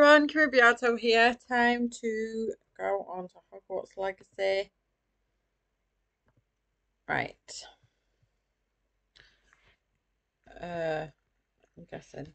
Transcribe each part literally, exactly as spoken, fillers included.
everyone, Kiribiato here. Time to go on to Hogwarts Legacy. Right. Uh, I'm guessing.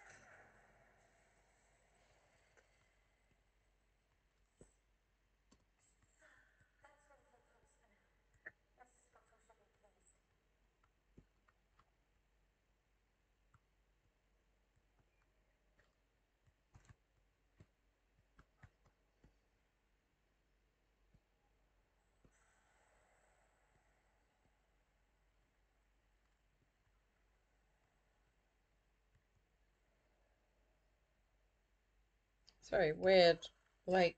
Sorry, weird. Like,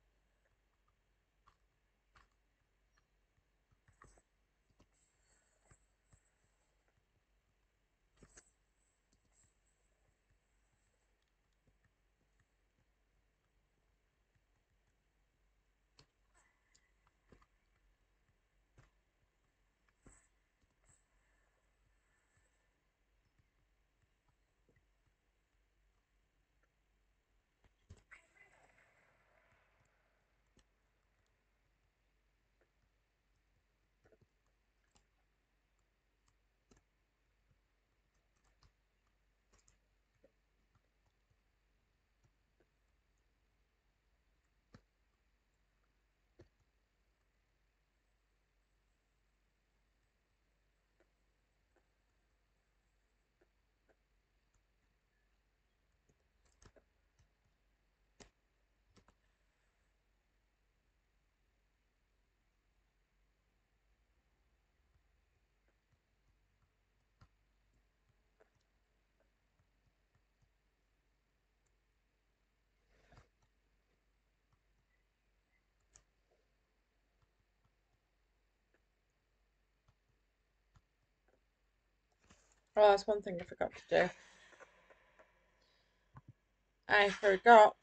oh, that's one thing I forgot to do. I forgot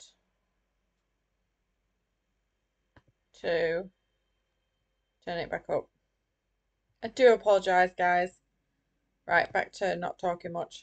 to turn it back up. I do apologise, guys. Right, back to not talking much.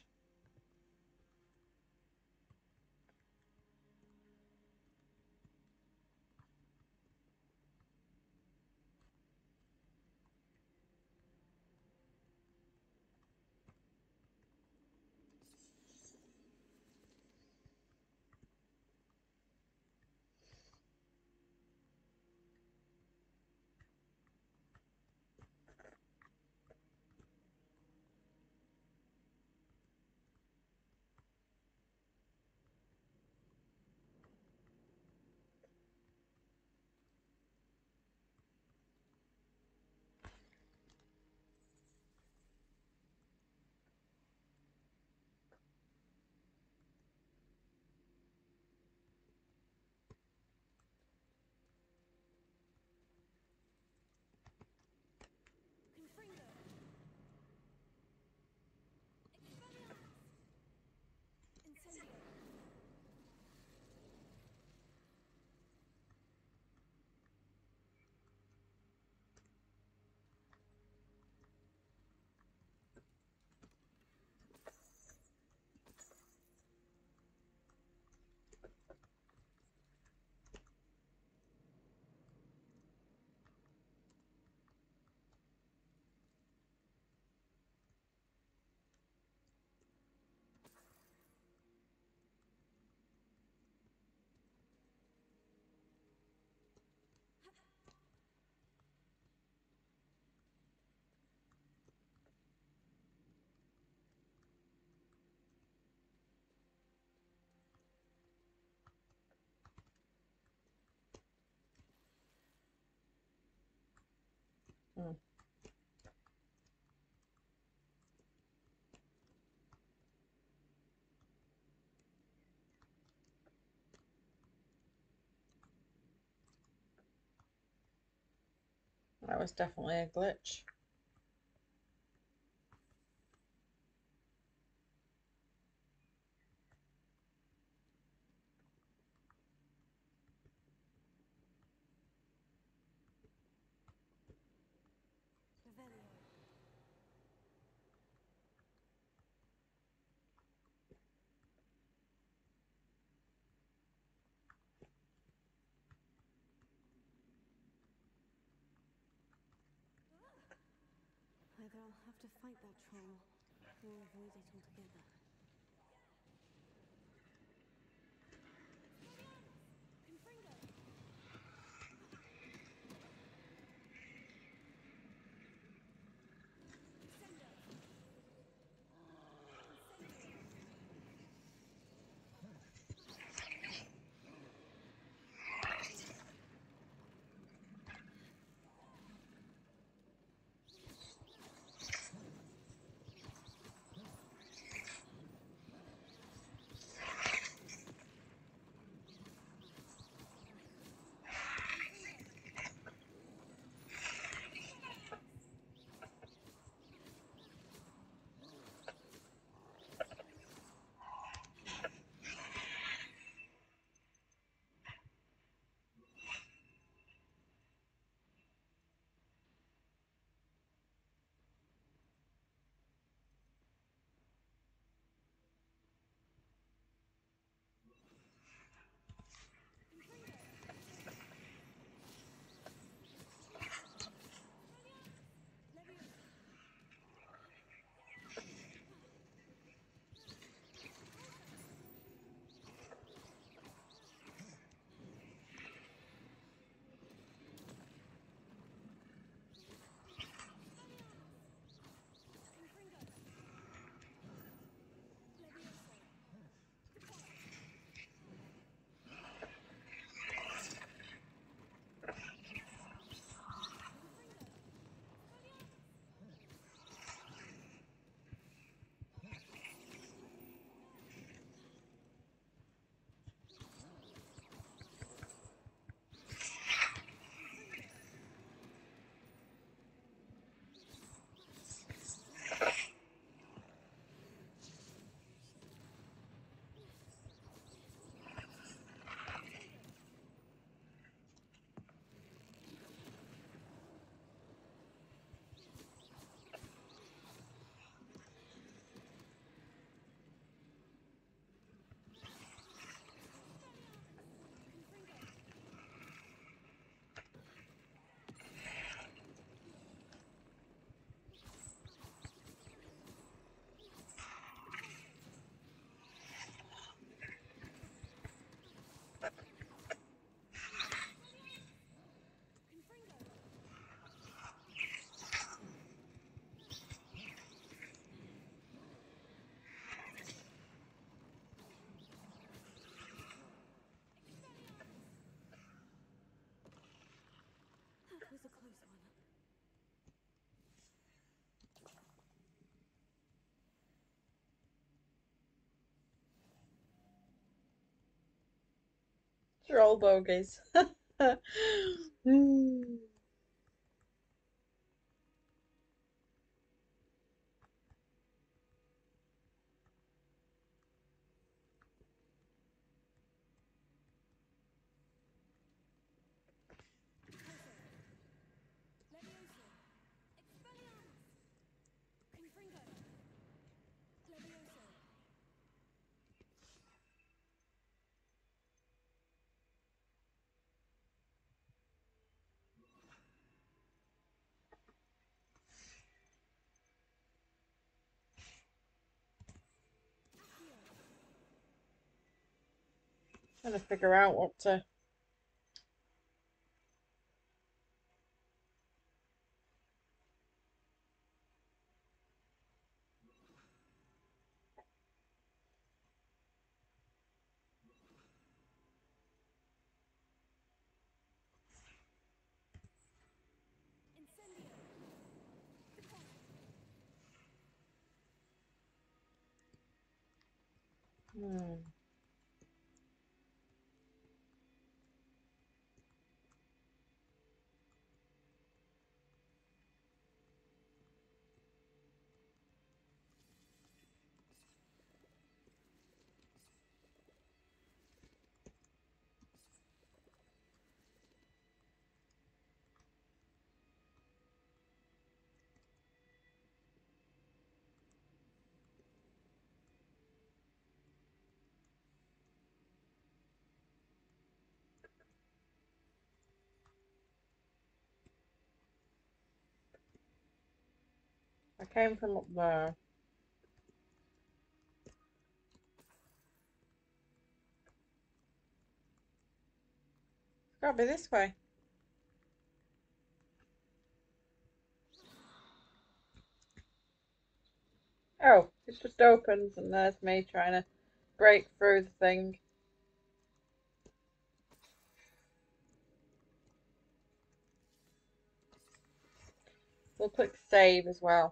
Hmm. That was definitely a glitch. Either I'll have to fight that troll, or avoid it altogether. That was a close one. They're all bogeys. Hmm. Trying to figure out what to. Hmm. I came from up there. It's gotta be this way. Oh, it just opens and there's me trying to break through the thing. We'll click save as well.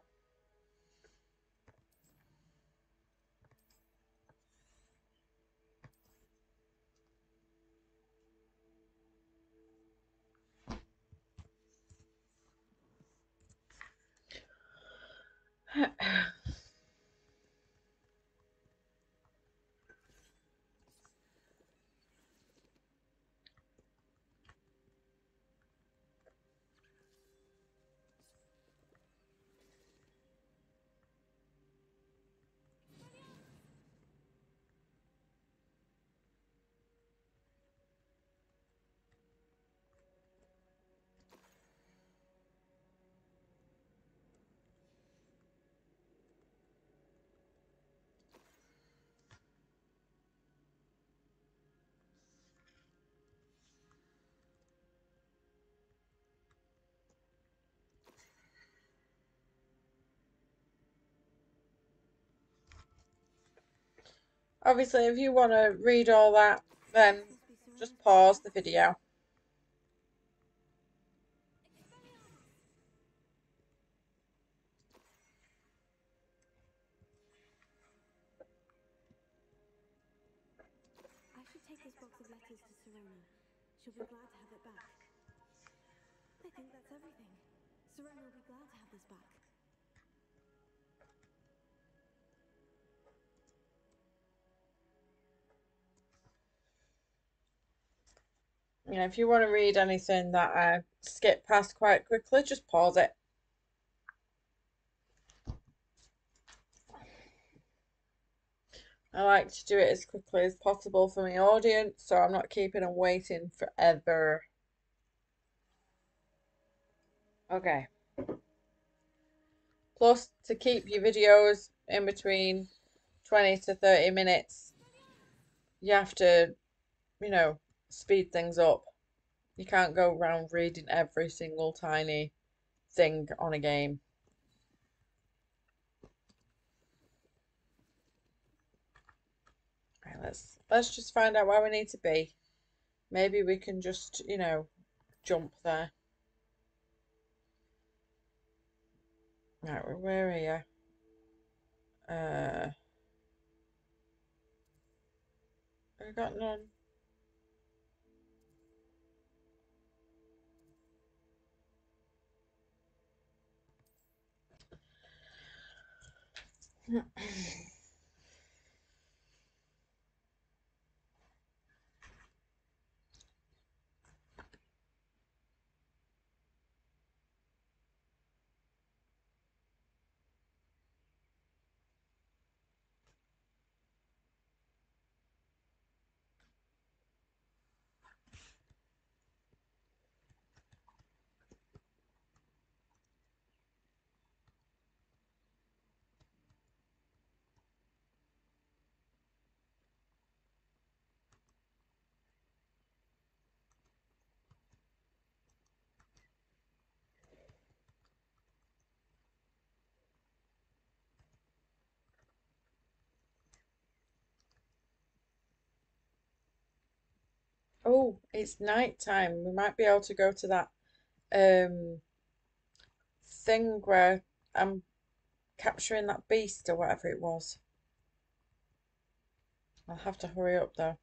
Obviously, if you want to read all that, then just pause the video. I should take this box of letters to Sirona. She'll be glad to have it back. I think that's everything. Sirona will be glad to have this back. You know, if you want to read anything that I skip past quite quickly, just pause it. I like to do it as quickly as possible for my audience, so I'm not keeping them waiting forever. Okay. Plus, to keep your videos in between twenty to thirty minutes, you have to, you know, speed things up. You can't go around reading every single tiny thing on a game. Right, let's let's just find out where we need to be. Maybe we can just, you know, jump there. Right, where are you? Uh, I got none. Oh, it's night time. We might be able to go to that um thing where I'm capturing that beast or whatever it was. I'll have to hurry up though.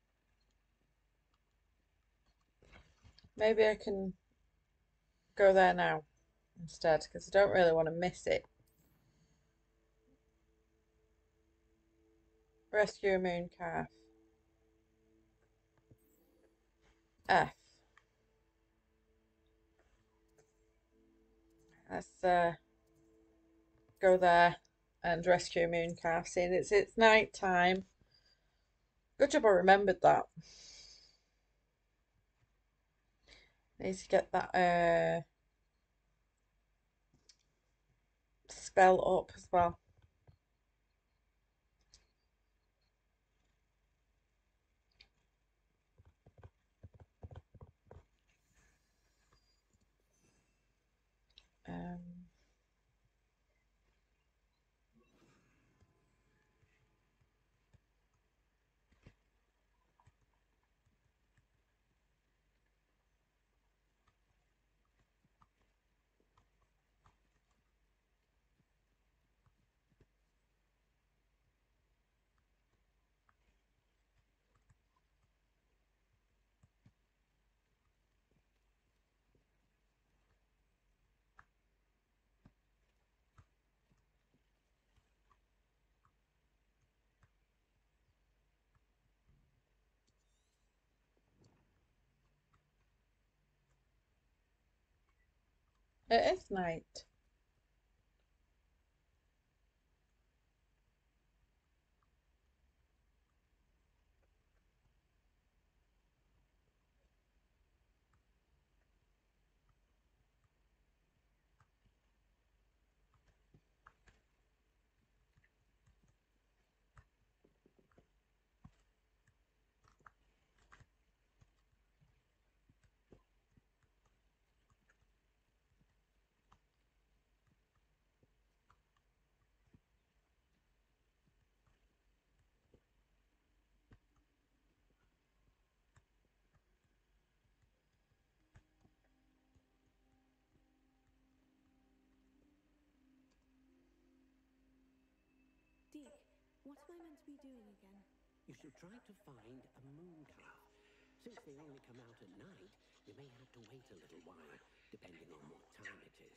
Maybe I can go there now instead because I don't really want to miss it. Rescue a moon calf. F. Let's uh, go there and rescue a moon calf. Seeing it's it's night time. Good job I remembered that. Need to get that uh spell up as well. Um, it is night. Deke, what am I meant to be doing again? You should try to find a moon calf. Since they only come out at night, you may have to wait a little while, depending on what time it is.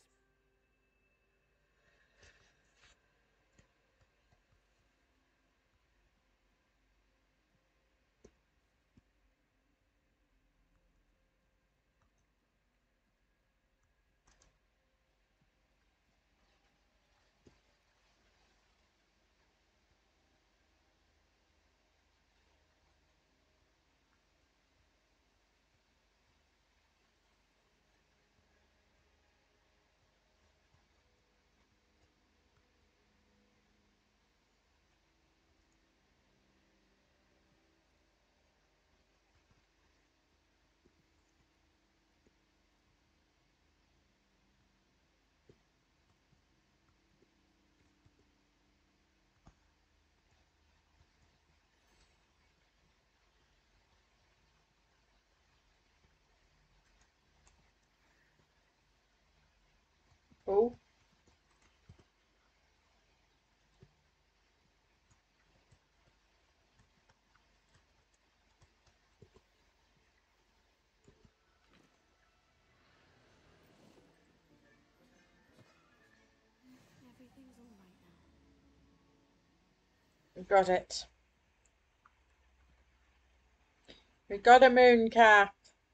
Oh, Everything's all right now. we got it. We got a moon calf.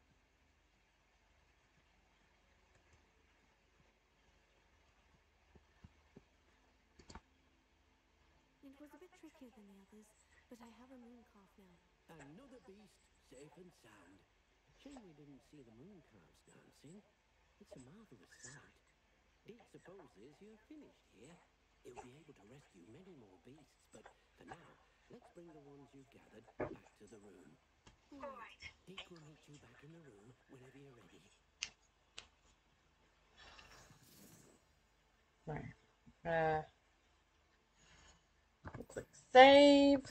It was a bit trickier than the others, but I have a moon calf now. Another beast, safe and sound. Shame we didn't see the moon calves dancing. It's a marvelous sight. Deke supposes you're finished here. He'll be able to rescue many more beasts, but for now, let's bring the ones you've gathered back to the room. All right. Deke will meet you back in the room whenever you're ready. Right. Uh, click save.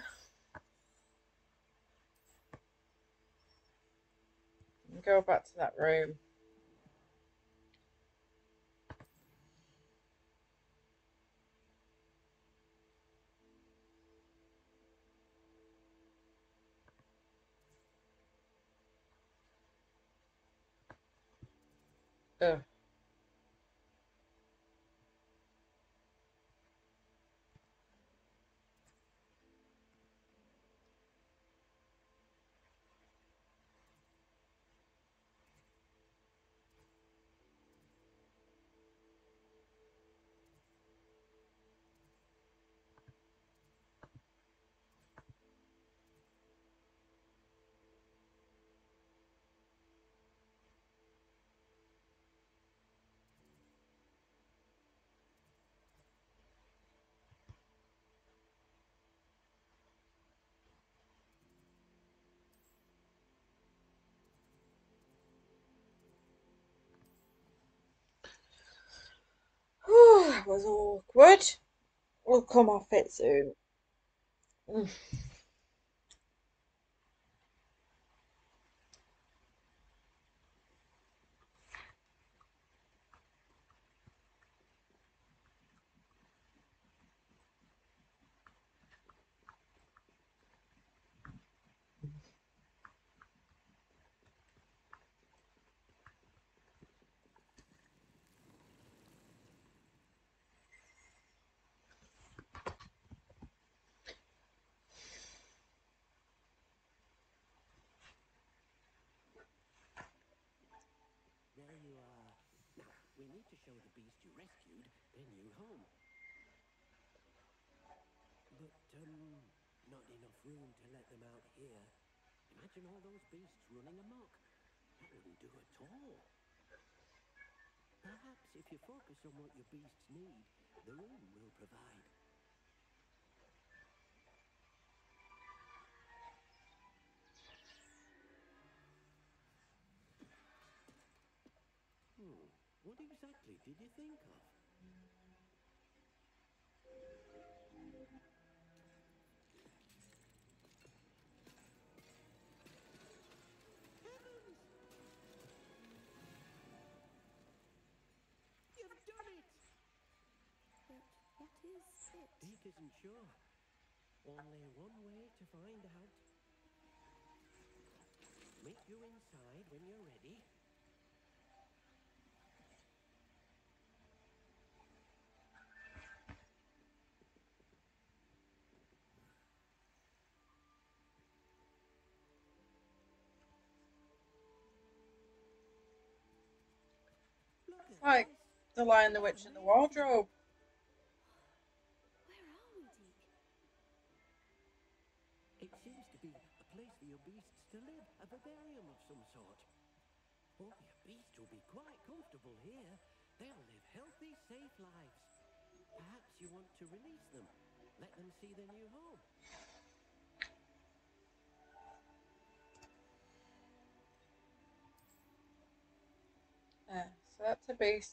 And go back to that room. Ugh. was awkward. We'll come off it soon. Mm. There you are. Now, we need to show the beast you rescued their new home. But, um, not enough room to let them out here. Imagine all those beasts running amok. That wouldn't do at all. Perhaps if you focus on what your beasts need, the room will provide. Hmm, what exactly did you think of? Heavens! You've done it! But what is it? Deek isn't sure. Only one way to find out. Meet you inside when you're ready. Look It's at like this. The Lion, the Witch, and the Wardrobe. Where are we, Deke? It seems to be a place for your beasts to live, a vivarium of some sort. Oh, your beasts will be quite comfortable here. They'll live healthy, safe lives. Perhaps you want to release them. Let them see their new home. Yeah, so that's a beast.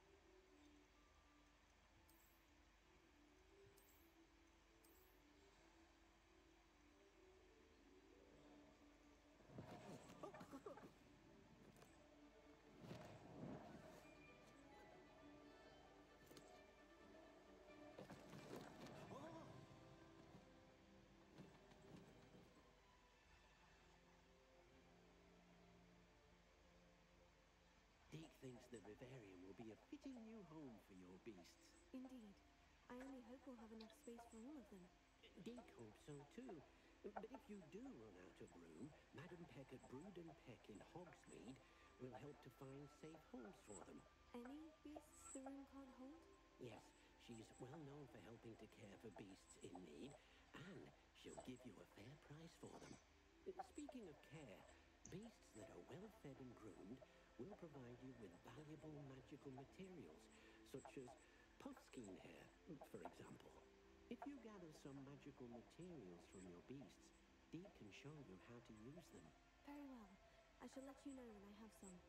Deke thinks the vivarium will be a fitting new home for your beasts. Indeed. I only hope we'll have enough space for all of them. Deke hopes so too. But if you do run out of room, Madam Peck at Brood and Peck in Hogsmeade will help to find safe homes for them. Any beasts the room can't hold? Yes, she's well known for helping to care for beasts in need, and she'll give you a fair price for them. Speaking of care, beasts that are well fed and groomed will provide you with valuable magical materials, such as puffskein hair, for example. If you gather some magical materials from your beasts, Deke can show you how to use them. Very well. I shall let you know when I have some.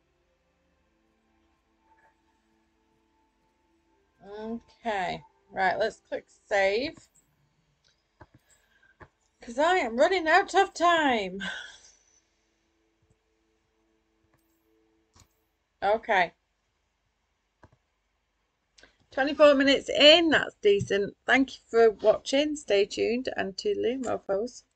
Okay, right, let's click save. Because I am running out of time. Okay. twenty-four minutes in, that's decent. Thank you for watching. Stay tuned and toodaloo, mofos.